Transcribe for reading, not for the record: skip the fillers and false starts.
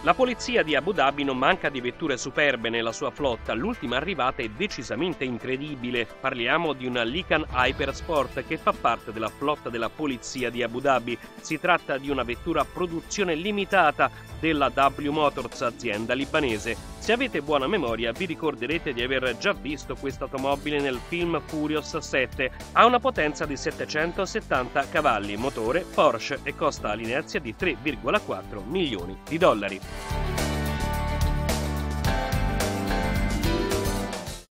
La polizia di Abu Dhabi non manca di vetture superbe nella sua flotta, l'ultima arrivata è decisamente incredibile. Parliamo di una Lykan Hypersport che fa parte della flotta della polizia di Abu Dhabi. Si tratta di una vettura a produzione limitata della W Motors, azienda libanese. Se avete buona memoria vi ricorderete di aver già visto questa automobile nel film Furious 7. Ha una potenza di 770 cavalli, motore Porsche e costa all'inerzia di $3,4 milioni.